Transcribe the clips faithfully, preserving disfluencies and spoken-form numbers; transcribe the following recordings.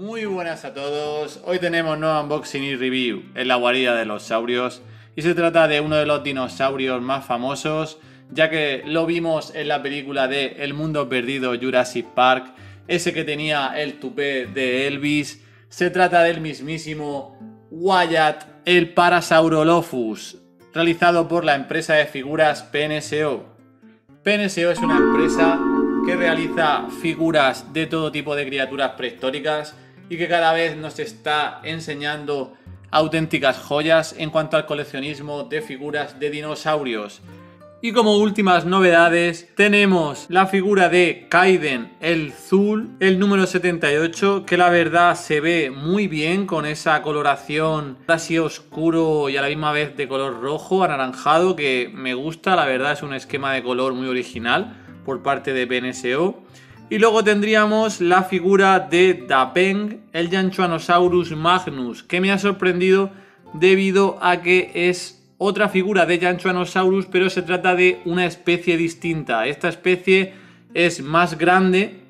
Muy buenas a todos, hoy tenemos nuevo unboxing y review en la guarida de los saurios y se trata de uno de los dinosaurios más famosos, ya que lo vimos en la película de El Mundo Perdido Jurassic Park, ese que tenía el tupé de Elvis. Se trata del mismísimo Wyatt el Parasaurolophus, realizado por la empresa de figuras P N S O. P N S O es una empresa que realiza figuras de todo tipo de criaturas prehistóricas y que cada vez nos está enseñando auténticas joyas en cuanto al coleccionismo de figuras de dinosaurios. Y como últimas novedades tenemos la figura de Kaiden el Zul, el número setenta y ocho, que la verdad se ve muy bien con esa coloración así oscuro y a la misma vez de color rojo, anaranjado, que me gusta. La verdad es un esquema de color muy original por parte de P N S O. Y luego tendríamos la figura de Dapeng, el Yanchuanosaurus Magnus, que me ha sorprendido debido a que es otra figura de Yanchuanosaurus, pero se trata de una especie distinta. Esta especie es más grande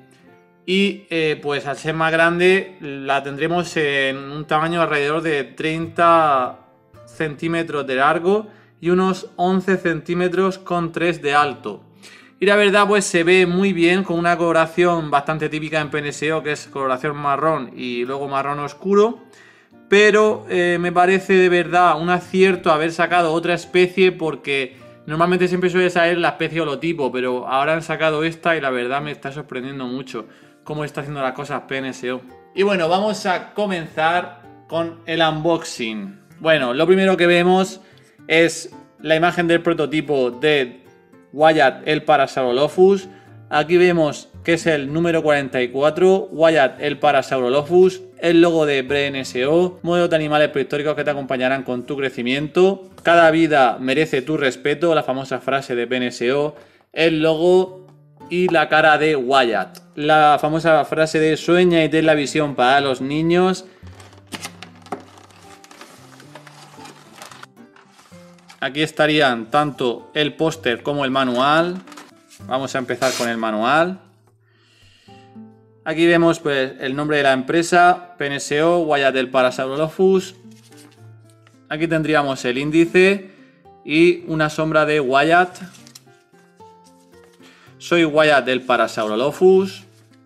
y eh, pues al ser más grande la tendremos en un tamaño alrededor de treinta centímetros de largo y unos once centímetros con tres de alto. Y la verdad pues se ve muy bien, con una coloración bastante típica en P N S O, que es coloración marrón y luego marrón oscuro. Pero eh, me parece de verdad un acierto haber sacado otra especie, porque normalmente siempre suele salir la especie holotipo, pero ahora han sacado esta y la verdad me está sorprendiendo mucho cómo está haciendo las cosas P N S O. Y bueno, vamos a comenzar con el unboxing. Bueno, lo primero que vemos es la imagen del prototipo de Wyatt el Parasaurolophus. Aquí vemos que es el número cuarenta y cuatro, Wyatt el Parasaurolophus, el logo de P N S O, modelos de animales prehistóricos que te acompañarán con tu crecimiento. Cada vida merece tu respeto, la famosa frase de P N S O, el logo y la cara de Wyatt. La famosa frase de sueña y ten la visión para los niños. Aquí estarían tanto el póster como el manual. Vamos a empezar con el manual. Aquí vemos pues el nombre de la empresa, P N S O, Wyatt el Parasaurolophus. Aquí tendríamos el índice y una sombra de Wyatt. Soy Wyatt el Parasaurolophus.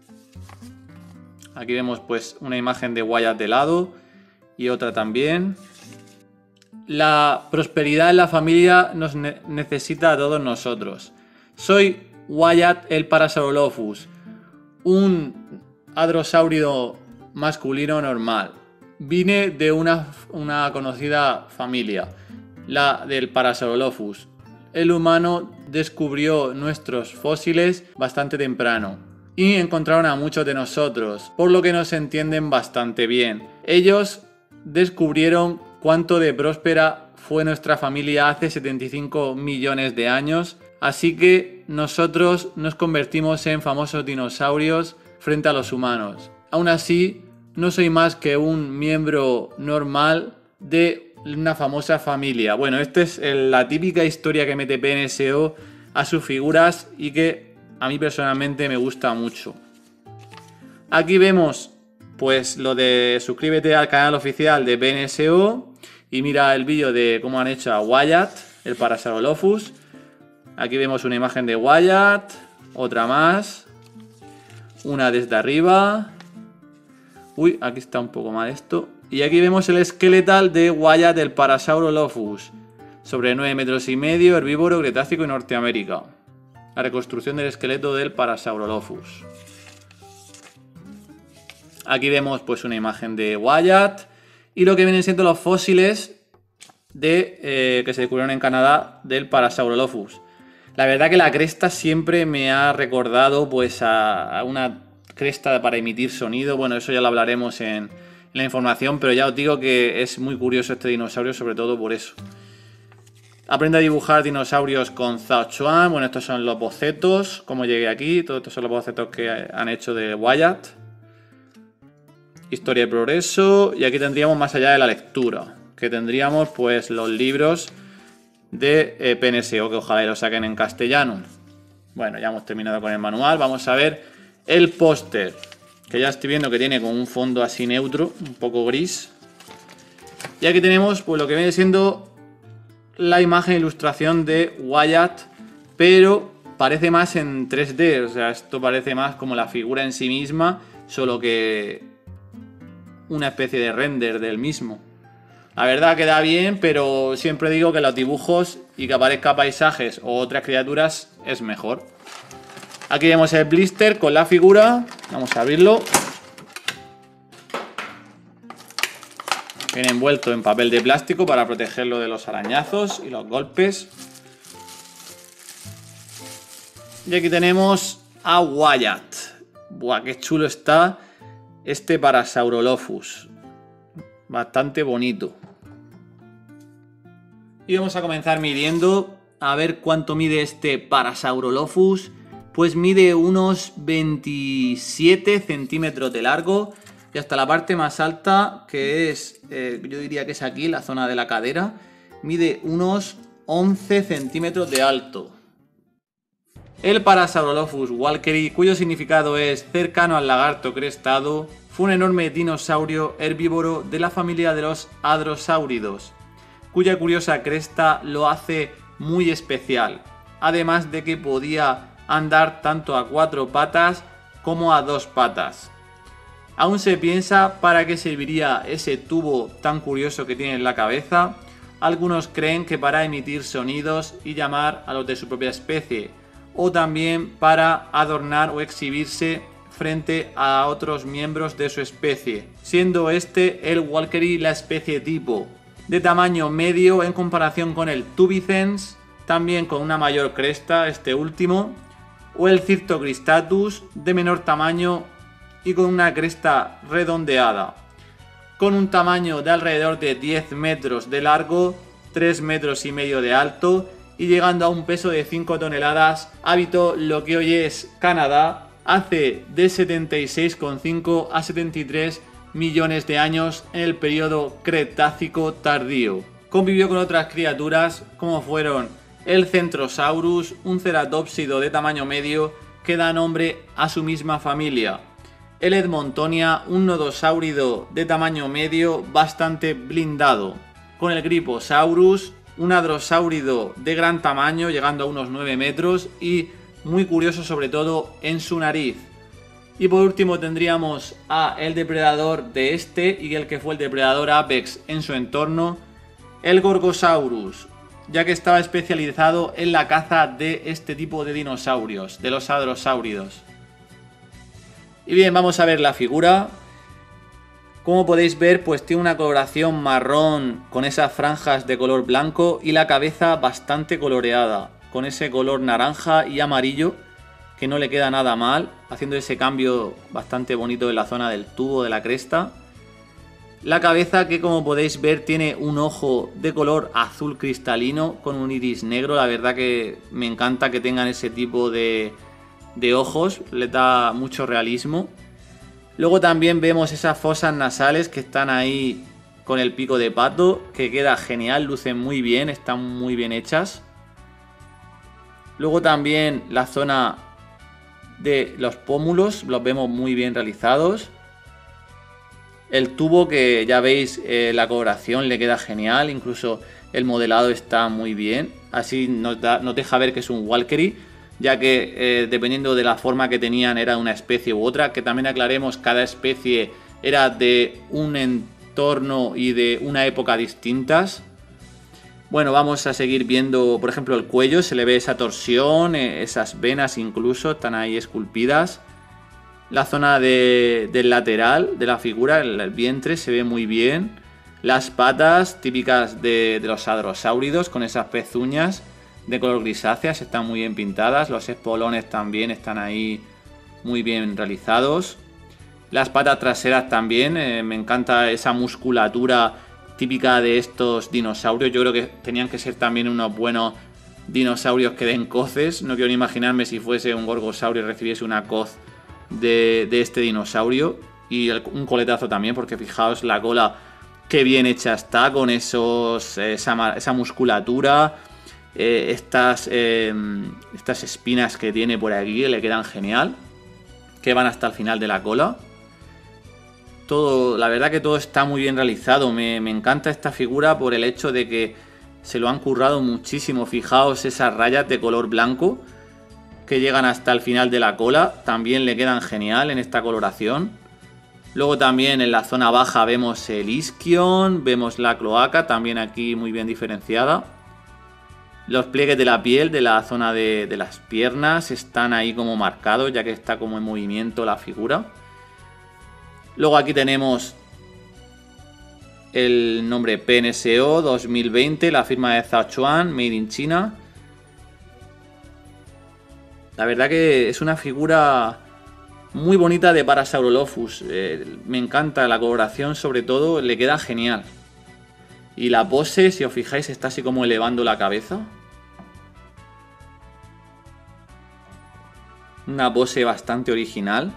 Aquí vemos pues una imagen de Wyatt de lado y otra también. La prosperidad en la familia nos ne- necesita a todos nosotros. Soy Wyatt el Parasaurolophus, un hadrosáurido masculino normal. Vine de una, una conocida familia, la del Parasaurolophus. El humano descubrió nuestros fósiles bastante temprano y encontraron a muchos de nosotros, por lo que nos entienden bastante bien. Ellos descubrieron cuánto de próspera fue nuestra familia hace setenta y cinco millones de años, así que nosotros nos convertimos en famosos dinosaurios frente a los humanos. Aún así, no soy más que un miembro normal de una famosa familia. Bueno, esta es la típica historia que mete P N S O a sus figuras y que a mí personalmente me gusta mucho. Aquí vemos pues lo de suscríbete al canal oficial de P N S O y mira el vídeo de cómo han hecho a Wyatt el Parasaurolophus. Aquí vemos una imagen de Wyatt, otra más, una desde arriba. Uy, aquí está un poco mal esto. Y aquí vemos el esqueletal de Wyatt el Parasaurolophus, sobre nueve metros y medio, herbívoro, Cretácico y Norteamérica. La reconstrucción del esqueleto del Parasaurolophus. Aquí vemos pues una imagen de Wyatt y lo que vienen siendo los fósiles de, eh, que se descubrieron en Canadá del Parasaurolophus. La verdad que la cresta siempre me ha recordado pues a, a una cresta para emitir sonido. Bueno, eso ya lo hablaremos en, en la información, pero ya os digo que es muy curioso este dinosaurio, sobre todo por eso. Aprende a dibujar dinosaurios con Zhao Chuan. Bueno, estos son los bocetos, como llegué aquí. Todos estos son los bocetos que han hecho de Wyatt. Historia y progreso. Y aquí tendríamos más allá de la lectura, que tendríamos pues los libros de eh, P N S O, que ojalá y lo saquen en castellano. Bueno, ya hemos terminado con el manual. Vamos a ver el póster. que ya estoy viendo que tiene como un fondo así neutro, un poco gris. Y aquí tenemos pues lo que viene siendo la imagen e ilustración de Wyatt, pero parece más en tres D, o sea, esto parece más como la figura en sí misma, solo que una especie de render del mismo. La verdad queda bien, pero siempre digo que los dibujos y que aparezca paisajes o otras criaturas es mejor. Aquí vemos el blister con la figura. Vamos a abrirlo. Viene envuelto en papel de plástico para protegerlo de los arañazos y los golpes. Y aquí tenemos a Wyatt. Buah, qué chulo está este Parasaurolophus. Bastante bonito. Y vamos a comenzar midiendo a ver cuánto mide este Parasaurolophus. Pues mide unos veintisiete centímetros de largo y hasta la parte más alta, que es, eh, yo diría que es aquí, la zona de la cadera, mide unos once centímetros de alto. El Parasaurolophus walkeri, cuyo significado es cercano al lagarto crestado, fue un enorme dinosaurio herbívoro de la familia de los hadrosáuridos, cuya curiosa cresta lo hace muy especial, además de que podía andar tanto a cuatro patas como a dos patas. Aún se piensa para qué serviría ese tubo tan curioso que tiene en la cabeza. Algunos creen que para emitir sonidos y llamar a los de su propia especie, o también para adornar o exhibirse frente a otros miembros de su especie, siendo este el walkeri la especie tipo, de tamaño medio en comparación con el Tubicens, también con una mayor cresta este último, o el Cyrtocristatus, de menor tamaño y con una cresta redondeada, con un tamaño de alrededor de diez metros de largo, tres metros y medio de alto y llegando a un peso de cinco toneladas, habitó lo que hoy es Canadá hace de setenta y seis coma cinco a setenta y tres millones de años en el periodo Cretácico tardío. Convivió con otras criaturas como fueron el Centrosaurus, un ceratópsido de tamaño medio que da nombre a su misma familia, el Edmontonia, un nodosáurido de tamaño medio bastante blindado, con el Gryposaurus, un hadrosáurido de gran tamaño llegando a unos nueve metros y muy curioso sobre todo en su nariz. Y por último tendríamos a el depredador de este y el que fue el depredador apex en su entorno, el Gorgosaurus, ya que estaba especializado en la caza de este tipo de dinosaurios, de los hadrosáuridos. Y bien, vamos a ver la figura. Como podéis ver, pues tiene una coloración marrón con esas franjas de color blanco y la cabeza bastante coloreada, con ese color naranja y amarillo que no le queda nada mal, haciendo ese cambio bastante bonito en la zona del tubo de la cresta. La cabeza, que como podéis ver tiene un ojo de color azul cristalino con un iris negro. La verdad que me encanta que tengan ese tipo de, de ojos, le da mucho realismo. Luego también vemos esas fosas nasales que están ahí con el pico de pato, que queda genial, lucen muy bien, están muy bien hechas. Luego también la zona de los pómulos los vemos muy bien realizados. El tubo, que ya veis, eh, la coloración le queda genial, incluso el modelado está muy bien. Así nos, da, nos deja ver que es un walkeri, ya que eh, dependiendo de la forma que tenían era una especie u otra, que también aclaremos, cada especie era de un entorno y de una época distintas. Bueno, vamos a seguir viendo, por ejemplo, el cuello, se le ve esa torsión, eh, esas venas incluso están ahí esculpidas. La zona de, del lateral de la figura, el, el vientre, se ve muy bien. Las patas típicas de, de los hadrosáuridos, con esas pezuñas de color grisáceas, están muy bien pintadas. Los espolones también están ahí muy bien realizados. Las patas traseras también, eh, me encanta esa musculatura típica de estos dinosaurios. Yo creo que tenían que ser también unos buenos dinosaurios que den coces. No quiero ni imaginarme si fuese un gorgosaurio y recibiese una coz de, de este dinosaurio. Y el, un coletazo también, porque fijaos la cola qué bien hecha está, con esos esa, esa musculatura, eh, estas, eh, estas espinas que tiene por aquí, que le quedan genial, que van hasta el final de la cola. todo, la verdad que todo está muy bien realizado. Me, me encanta esta figura por el hecho de que se lo han currado muchísimo. Fijaos esas rayas de color blanco que llegan hasta el final de la cola. También le quedan genial en esta coloración. Luego también en la zona baja vemos el isquion, vemos la cloaca, también aquí muy bien diferenciada. Los pliegues de la piel de la zona de, de las piernas están ahí como marcados, ya que está como en movimiento la figura. Luego aquí tenemos el nombre P N S O dos mil veinte, la firma de Zhaochuan, Made in China. La verdad que es una figura muy bonita de Parasaurolophus. Eh, me encanta la coloración, sobre todo, le queda genial. Y la pose, si os fijáis, está así como elevando la cabeza. Una pose bastante original.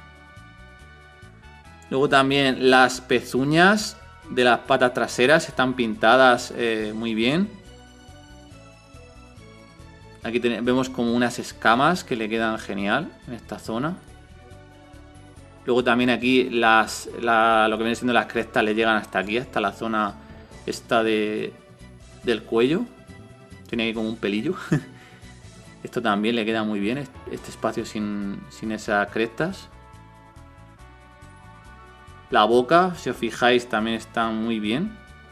Luego también las pezuñas de las patas traseras están pintadas eh, muy bien. Aquí vemos como unas escamas que le quedan genial en esta zona. Luego también aquí las, la, lo que viene siendo las crestas le llegan hasta aquí, hasta la zona esta de, del cuello. Tiene ahí como un pelillo. Esto también le queda muy bien, este espacio sin, sin esas crestas. La boca, si os fijáis, también está muy bien.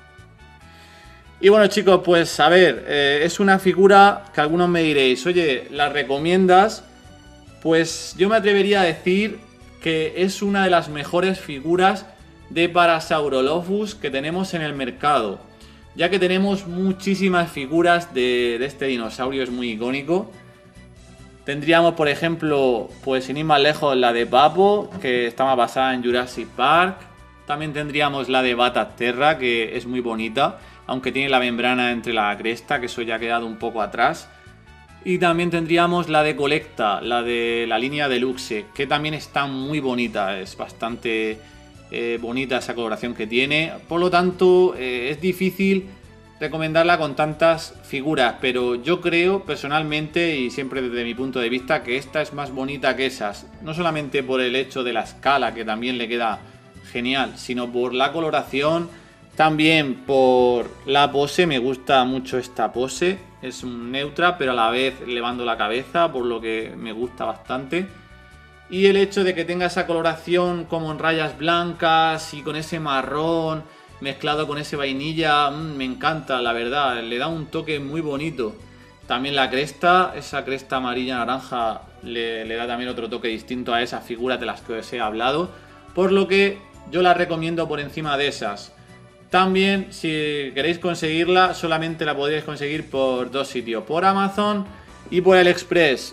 Y bueno, chicos, pues a ver, eh, es una figura que algunos me diréis, oye, ¿la recomiendas? Pues yo me atrevería a decir que es una de las mejores figuras de Parasaurolophus que tenemos en el mercado, ya que tenemos muchísimas figuras de, de este dinosaurio, es muy icónico. Tendríamos, por ejemplo, pues sin ir más lejos, la de Papo, que estaba basada en Jurassic Park. También tendríamos la de Bataterra, que es muy bonita, aunque tiene la membrana entre la cresta, que eso ya ha quedado un poco atrás. Y también tendríamos la de Colecta, la de la línea Deluxe, que también está muy bonita, es bastante eh, bonita esa coloración que tiene. Por lo tanto, eh, es difícil recomendarla con tantas figuras, pero yo creo personalmente, y siempre desde mi punto de vista, que esta es más bonita que esas. No solamente por el hecho de la escala, que también le queda genial, sino por la coloración, también por la pose. Me gusta mucho esta pose, es un neutra pero a la vez elevando la cabeza, por lo que me gusta bastante. Y el hecho de que tenga esa coloración como en rayas blancas y con ese marrón mezclado con ese vainilla, mmm, me encanta, la verdad, le da un toque muy bonito. También la cresta, esa cresta amarilla naranja le, le da también otro toque distinto a esas figuras de las que os he hablado, por lo que yo la recomiendo por encima de esas. También, si queréis conseguirla, solamente la podréis conseguir por dos sitios, por Amazon y por AliExpress,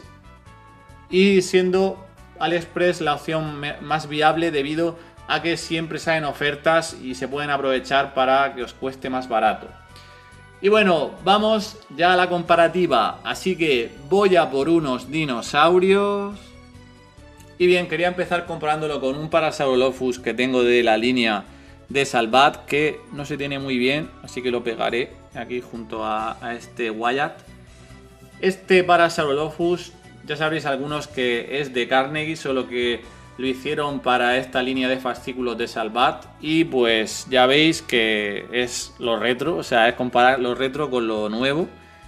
y siendo AliExpress la opción más viable debido a que siempre salen ofertas y se pueden aprovechar para que os cueste más barato. Y bueno, vamos ya a la comparativa, así que voy a por unos dinosaurios. Y bien, quería empezar comparándolo con un Parasaurolophus que tengo de la línea de Salvat, que no se tiene muy bien, así que lo pegaré aquí junto a, a este Wyatt. Este Parasaurolophus, ya sabréis algunos que es de Carnegie, solo que lo hicieron para esta línea de fascículos de Salvat, y pues ya veis que es lo retro, o sea, es comparar lo retro con lo nuevo,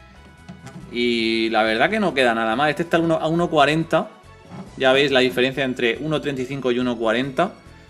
y la verdad que no queda nada mal. Este está a uno cuarenta, ya veis la diferencia entre uno treinta y cinco y uno cuarenta.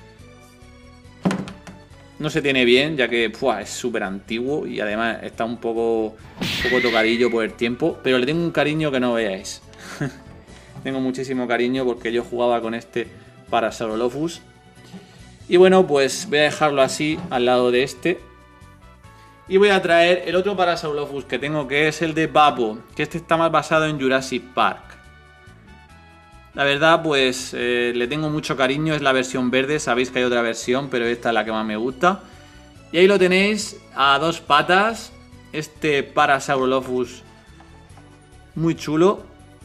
No se tiene bien, ya que ¡pua!, es súper antiguo y además está un poco, un poco tocadillo por el tiempo, pero le tengo un cariño que no veáis. Tengo muchísimo cariño porque yo jugaba con este Parasaurolophus. Y bueno, pues voy a dejarlo así al lado de este. Y voy a traer el otro Parasaurolophus que tengo, que es el de Papo, que este está más basado en Jurassic Park. La verdad, pues eh, le tengo mucho cariño, es la versión verde, sabéis que hay otra versión, pero esta es la que más me gusta. Y ahí lo tenéis, a dos patas, este Parasaurolophus muy chulo.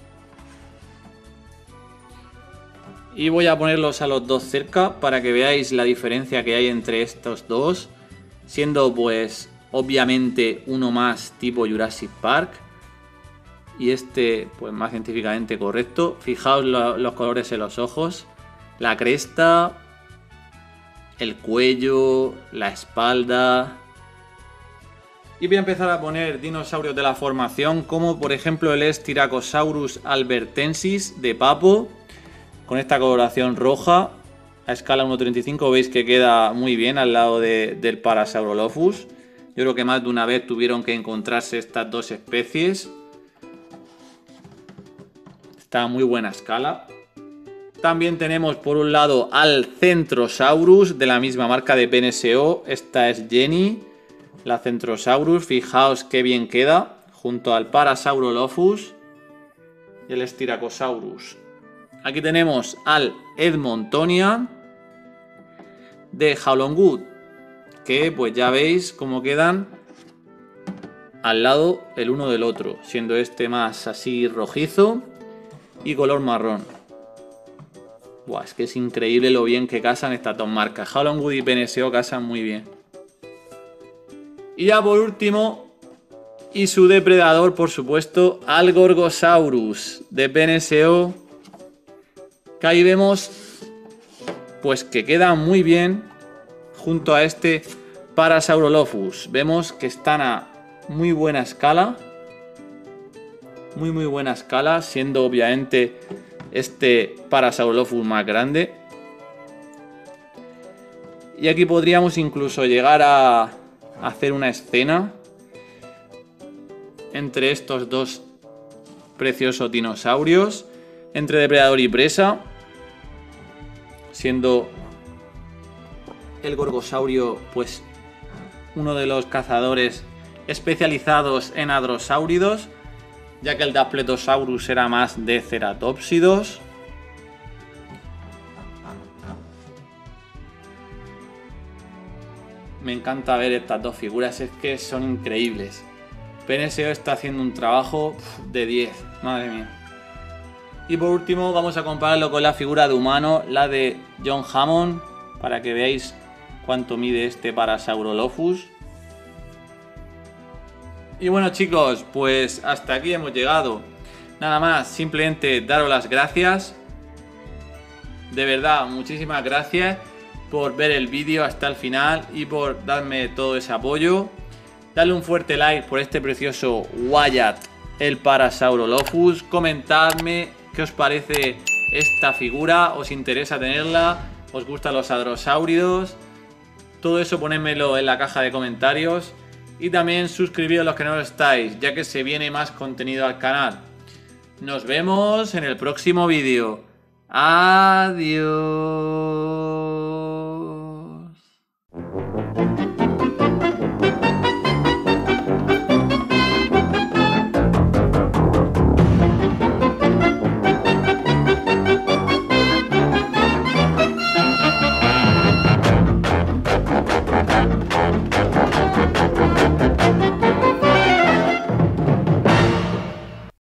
Y voy a ponerlos a los dos cerca para que veáis la diferencia que hay entre estos dos, siendo pues obviamente uno más tipo Jurassic Park y este pues más científicamente correcto. Fijaos lo, los colores en los ojos, la cresta, el cuello, la espalda. Y voy a empezar a poner dinosaurios de la formación, como por ejemplo el Styracosaurus albertensis de Papo, con esta coloración roja, a escala uno treinta y cinco, veis que queda muy bien al lado de, del Parasaurolophus. Yo creo que más de una vez tuvieron que encontrarse estas dos especies. Está a muy buena escala. También tenemos por un lado al Centrosaurus de la misma marca de P N S O. Esta es Jenny, la Centrosaurus. Fijaos qué bien queda junto al Parasaurolophus y el Styracosaurus. Aquí tenemos al Edmontonia de Howlong-Wood, que pues ya veis cómo quedan al lado el uno del otro, siendo este más así rojizo y color marrón. Buah, es que es increíble lo bien que casan estas dos marcas. Howlong-Wood y P N S O casan muy bien. Y ya por último, y su depredador, por supuesto, al Gorgosaurus de P N S O, que ahí vemos pues que queda muy bien junto a este Parasaurolophus. Vemos que están a muy buena escala, muy muy buena escala, siendo obviamente este Parasaurolophus más grande. Y aquí podríamos incluso llegar a hacer una escena entre estos dos preciosos dinosaurios, entre depredador y presa, siendo el Gorgosaurio pues uno de los cazadores especializados en hadrosáuridos, ya que el Daspletosaurus era más de ceratópsidos. Me encanta ver estas dos figuras, es que son increíbles. P N S O está haciendo un trabajo de diez, madre mía. Y por último vamos a compararlo con la figura de humano, la de John Hammond, para que veáis cuánto mide este Parasaurolophus. Y bueno chicos, pues hasta aquí hemos llegado. Nada más, simplemente daros las gracias. De verdad, muchísimas gracias por ver el vídeo hasta el final y por darme todo ese apoyo. Dale un fuerte like por este precioso Wyatt, el Parasaurolophus. Comentadme qué os parece esta figura, os interesa tenerla, os gustan los hadrosáuridos. Todo eso ponedmelo en la caja de comentarios. Y también suscribiros los que no lo estáis, ya que se viene más contenido al canal. Nos vemos en el próximo vídeo. Adiós.